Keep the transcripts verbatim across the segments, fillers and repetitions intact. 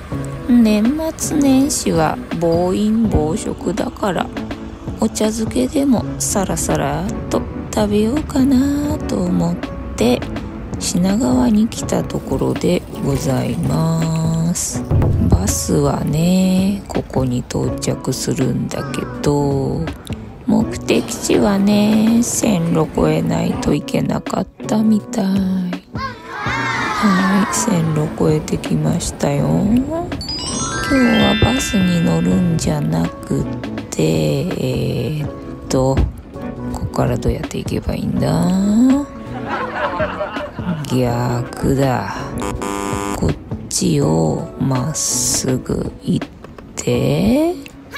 年末年始は暴飲暴食だからお茶漬けでもサラサラっと食べようかなと思って品川に来たところでございます。バスはねここに到着するんだけど、目的地はね線路越えないといけなかったみたい。はい、線路越えてきましたよ。今日はバスに乗るんじゃなくてえー、っとここからどうやって行けばいいんだ。逆だ。こっちをまっすぐ行って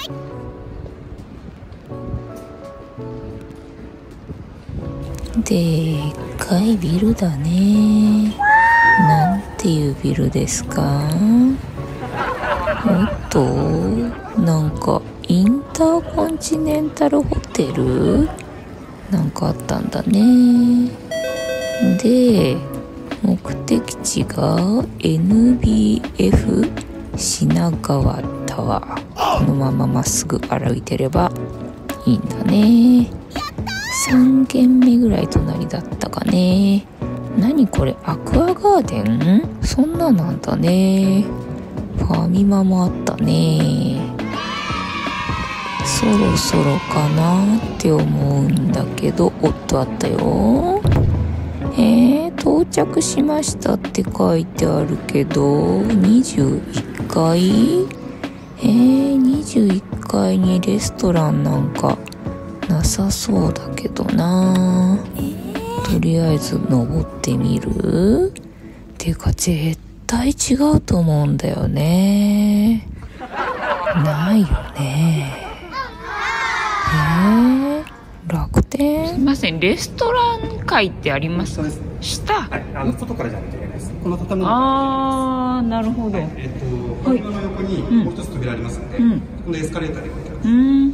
でっかいビルだね。なんていうビルですか？おっと、なんかインターコンチネンタルホテルなんかあったんだね。で、目的地が エヌビーエフ 品川タワー。このまままっすぐ歩いてればいいんだね。さん軒目ぐらい隣だったかね。何これ、アクアガーデン？そんななんだね。ファミマもあったね。そろそろかなって思うんだけど、おっとあったよ。えー、到着しましたって書いてあるけど、にじゅういっかい？えー、にじゅういっかいにレストランなんかなさそうだけどな。とりあえず登ってみる？てか絶対違うと思うんだよね。ないよね。えー、楽天？すいません、レストラン階ってあります？ そうです。 下？ はい、あの外からじゃないといけないです。この畳の。 あー、なるほど。 はい、えっ、ー、と、この横にもう一つ扉ありますので、うん、このエスカレーターで降りてます。うん、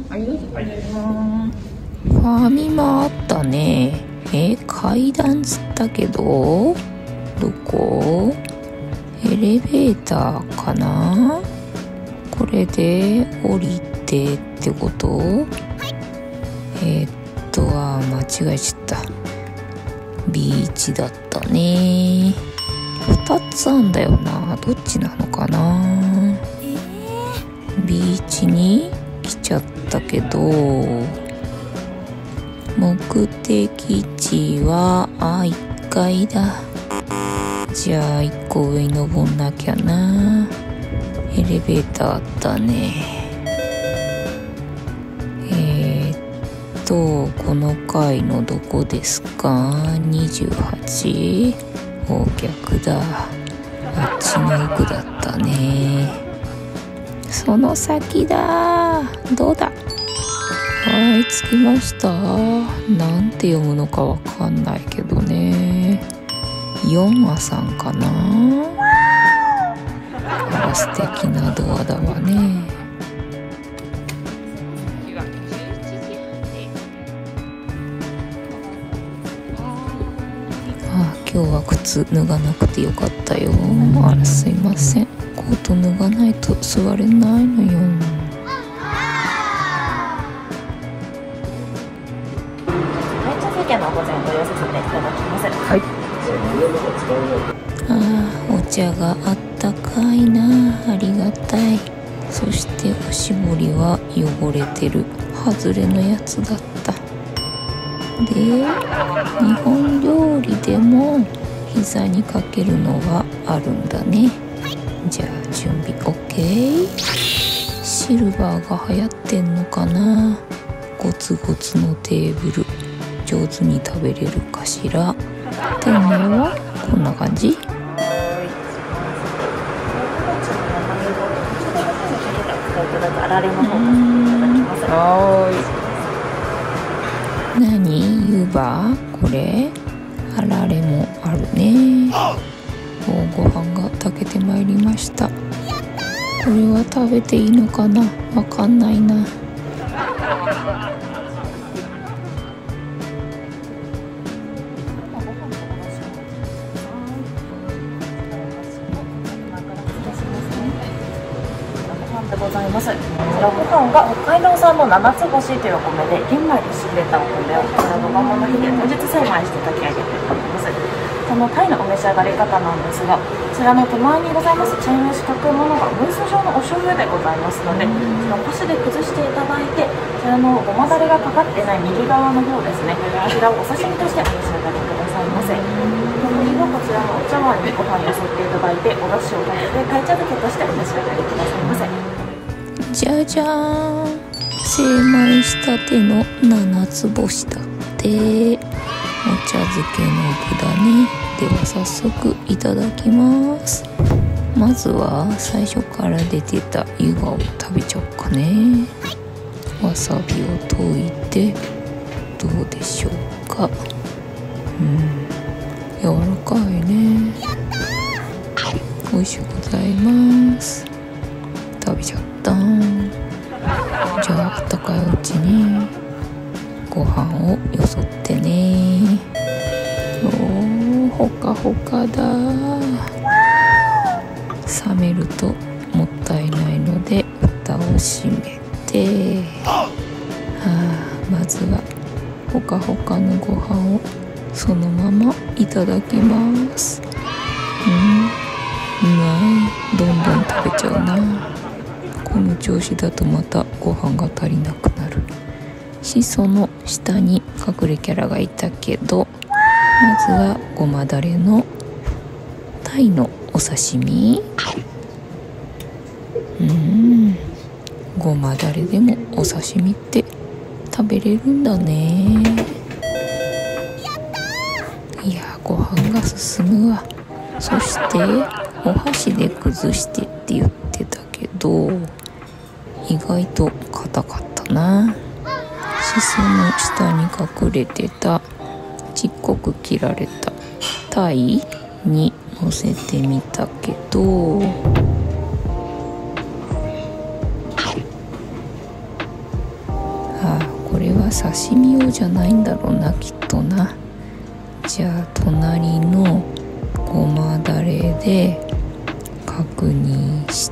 ありがとうございます。 ファミマあったね。え、階段つったけど、どこ？エレベーターかな？これで降りてってこと？えー、っとは間違えちゃった。ビーチだったね。ふたつあんだよな。どっちなのかな？ビーチに来ちゃったけど、目的地はあいっかいだ。じゃあいっこ上に登んなきゃな。エレベーターあったね。えー、っとこの階のどこですか？にじゅうはち？お、逆だ。あっちの奥だったね。その先だ。どうだ？はい、着きました。なんて読むのかわかんないけどね。ヨンアさんかな。あら、素敵なドアだわね。あ、今日は靴脱がなくてよかったよ。あら、すいません。コート脱がないと座れないのよ。はい。あー、お茶があったかいな。ありがたい。そしておしぼりは汚れてる。外れのやつだった。で、日本料理でも膝にかけるのはあるんだね。じゃあ準備 OK。 シルバーが流行ってんのかな。ゴツゴツのテーブル、上手に食べれるかしら。店内はこんな感じ。何？湯葉？これ？あられもあるね。お、ご飯が炊けてまいりました。これは食べていいのかな？わかんないな。 ございます。こちらご飯が北海道産の七つ星というお米で玄米で仕入れたお米をこちらのままの日で当日精米して炊き上げております。そのタイのお召し上がり方なんですが、こちらの手前にございます茶色い四角いものがムース状のお醤油でございますので、そのお箸で崩していただいて、こちらのごまだれがかかってない右側の方ですね、こちらをお刺身としてお召し上がりくださいませ。残りはこちらのお茶碗にご飯よそっていただいて、お出汁をかけて鯛茶漬けとしてお召し上がりくださいませ。 じゃじゃーん、精米したての七つ星だって。お茶漬けの具だね。では早速いただきます。まずは最初から出てた湯葉を食べちゃおうかね。わさびを溶いてどうでしょうか。うん、柔らかいね。美味しゅうございます。食べちゃった。じゃああったかいうちにご飯をよそってね。おー、ほかほかだ。冷めるともったいないので蓋を閉めて、はあ、まずはほかほかのご飯をそのままいただきます。うん、うまい。どんどん食べちゃうな。この調子だとまたご飯が足りなくなる。しその下に隠れキャラがいたけど、まずはごまだれのタイのお刺身。うん、ごまだれでもお刺身って食べれるんだね。いや、ご飯が進むわ。そしてお箸で崩してって言ってたけど、意外と硬かったな。しその下に隠れてたちっこく切られたタイに乗せてみたけど、ああ、これは刺身用じゃないんだろうな、きっとな。じゃあ隣のごまだれで確認して、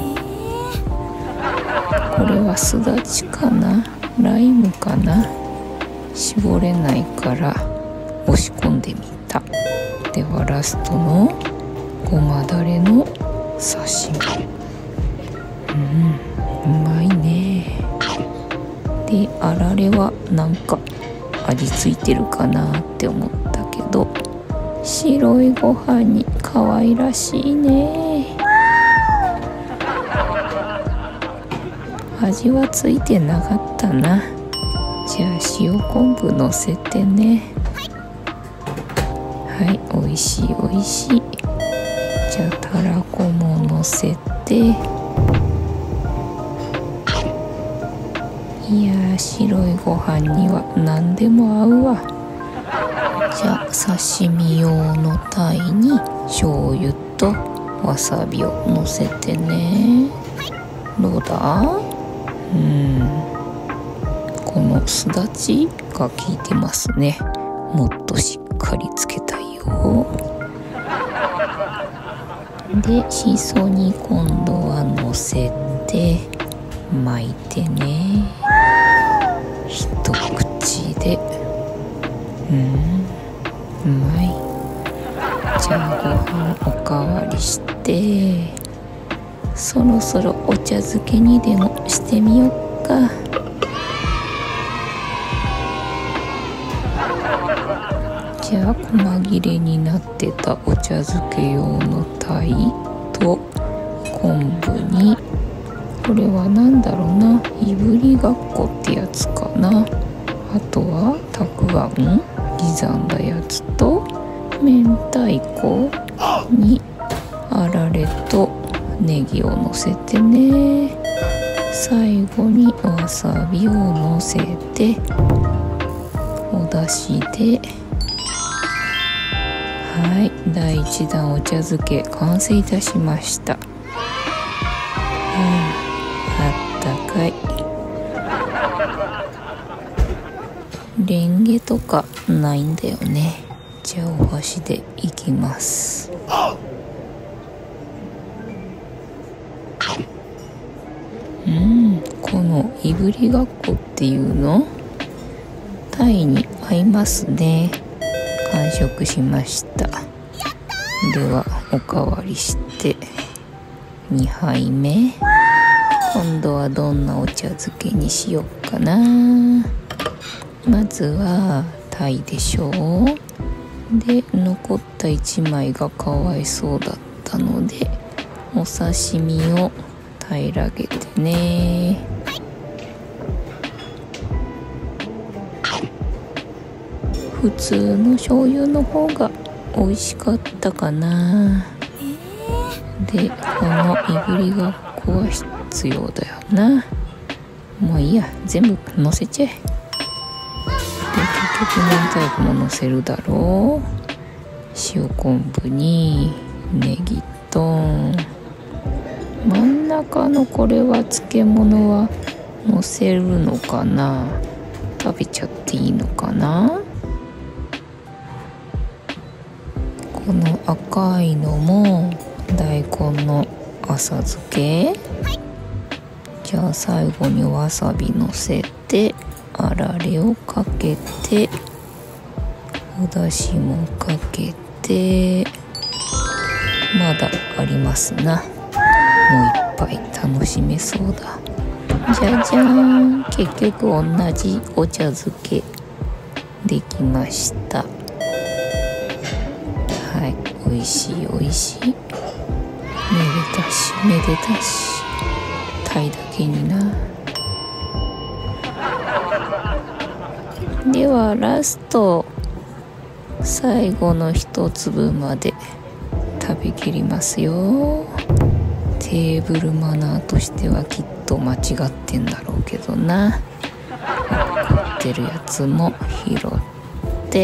これはすだちかな、ライムかな。絞れないから押し込んでみた。ではラストのごまだれの刺身。うん、うまいね。で、あられはなんか味ついてるかなって思ったけど、白いご飯に可愛らしいね。味はついてなかったな。じゃあ塩昆布のせてね。はい、おいしいおいしい。じゃあたらこものせて、いやー、白いご飯には何でも合うわ。じゃあ刺身用のタイに醤油とわさびをのせてね。どうだ？うん、このすだちが効いてますね。もっとしっかりつけたいよ。で、しそに今度はのせて巻いてね。一口で、うん、うまい。じゃあご飯おかわりして、そろそろお茶漬けにでもしてみよっか。じゃあ細切れになってたお茶漬け用のタイと昆布に、これはなんだろうな、いぶりがっこってやつかな。あとはたくあん刻んだやつと明太子にあられとネギをのせてね。最後にわさびをのせて、おだしで、はい、だいいちだんお茶漬け完成いたしました。はあ、あったかい。レンゲとかないんだよね。じゃあお箸でいきます。 うん、このいぶりがっこっていうのタイに合いますね。完食しました。ではおかわりしてにはいめ。今度はどんなお茶漬けにしよっかな。まずはタイでしょう。で残ったいちまいがかわいそうだったのでお刺身を平らげてね。普通の醤油の方が美味しかったかな。でこのいぶりがっこは必要だよな。もういいや、全部のせちゃえ。で結局明太子ものせるだろう。塩昆布にネギと真ん中のこれは漬物はのせるのかな。食べちゃっていいのかな。この赤いのも大根の浅漬け。じゃあ最後にわさびのせてあられをかけておだしもかけて、まだありますな。もう一杯楽しめそうだ。じゃじゃーん、結局同じお茶漬けできました。はい、おいしいおいしい。めでたしめでたし、タイだけにな。ではラスト、最後の一粒まで食べきりますよ。テーブルマナーとしてはきっと間違ってんだろうけどな。残ってるやつも拾って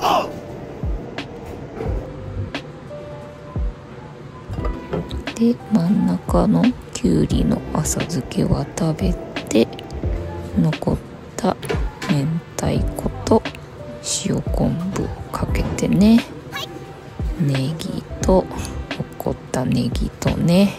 で真ん中のきゅうりの浅漬けは食べて、残った明太子と塩昆布をかけてね。ネギと残ったネギとね、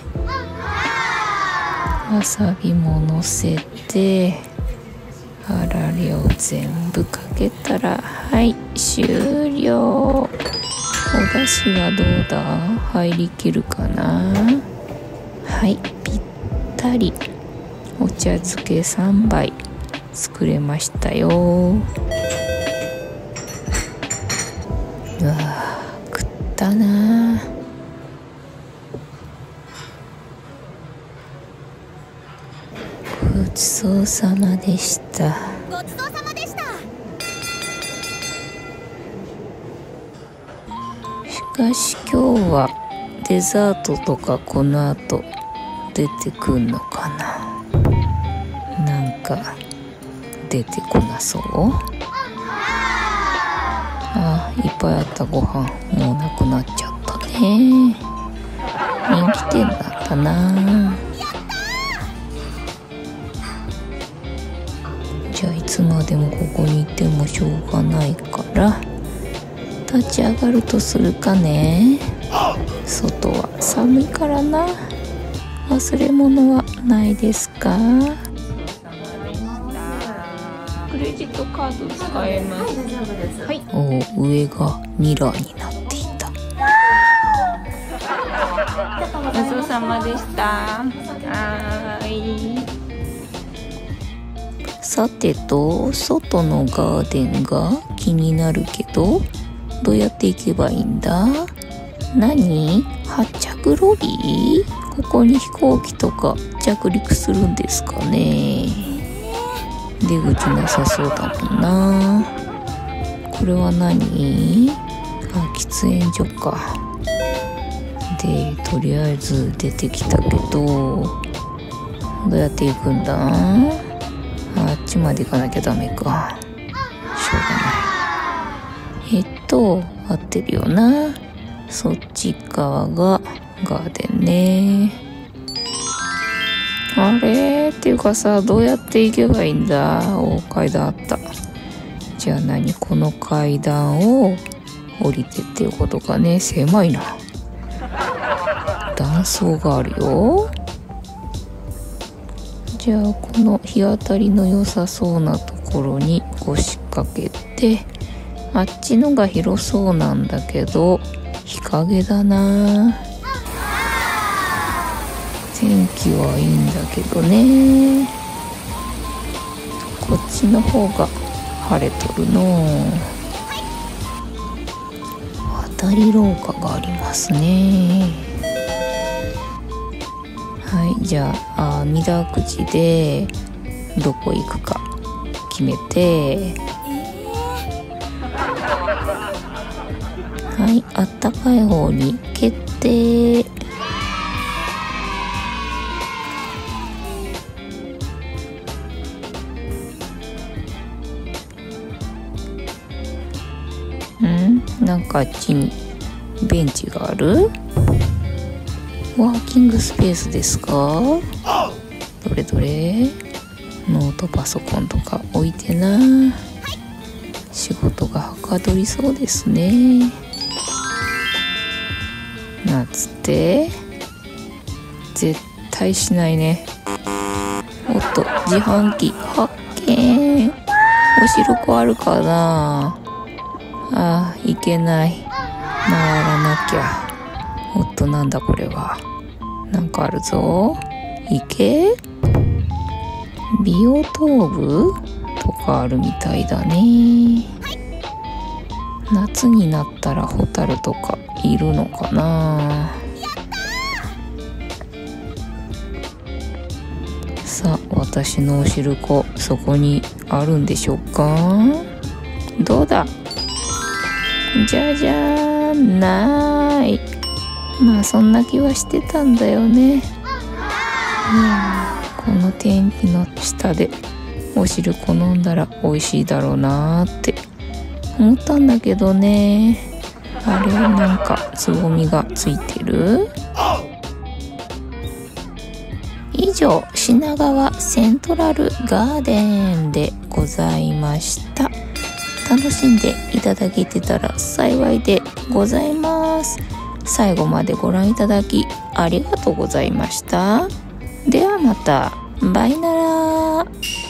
わさびものせてあられを全部かけたら、はい終了。お出汁はどうだ、入りきるかな。はいぴったりお茶漬けさんばい作れましたよ。うわー食ったな。ごちそうさまでした。 ごちそうさまでした。 しかし今日はデザートとかこの後出てくんのかな。なんか出てこなそう。あ、いっぱいあったご飯もうなくなっちゃったね。人気店だったな。じゃあいつまでもここにいてもしょうがないから立ち上がるとするかね。外は寒いからな。忘れ物はないですか？クレジットカード使えます。はい。お、上がミラーになっていた。ごちそうさまでした。はーい。さてと、外のガーデンが気になるけど、どうやって行けばいいんだ？何？発着ロリー？ここに飛行機とか着陸するんですかね。出口なさそうだもんな。これは何？あ、喫煙所か。で、とりあえず出てきたけど、どうやって行くんだ？あっちまで行かなきゃダメか。しょうがない。えっと、合ってるよな。そっち側がガーデンね。あれっていうかさ、どうやって行けばいいんだ？お、階段あった。じゃあ何？この階段を降りてっていうことかね。狭いな。段差があるよ。 じゃあこの日当たりの良さそうなところに腰掛けて、あっちのが広そうなんだけど日陰だな。天気はいいんだけどね。こっちの方が晴れとるの。渡り廊下がありますね。はい、じゃあ網だくじでどこ行くか決めて、はい、あったかい方に決定。ん？なんかあっちにベンチがある？ワーキングスペースですか？どれどれ？ノートパソコンとか置いてな。仕事がはかどりそうですね。なんつって絶対しないね。おっと、自販機発見。お汁粉あるかな。あー、いけない。回らなきゃ。おっと、なんだこれは。なんかあるぞ。池？美容頭部とかあるみたいだね。夏になったらホタルとかいるのかな。さあ、私のお汁粉そこにあるんでしょうか。どうだ。じゃじゃーん、ない。まあそんな気はしてたんだよね。いやー、この天気の下でお汁粉飲んだら美味しいだろうなーって思ったんだけどね。あれ、なんかつぼみがついてる。以上、品川セントラルガーデンでございました。楽しんでいただけてたら幸いでございます。最後までご覧いただきありがとうございました。ではまた。バイなら。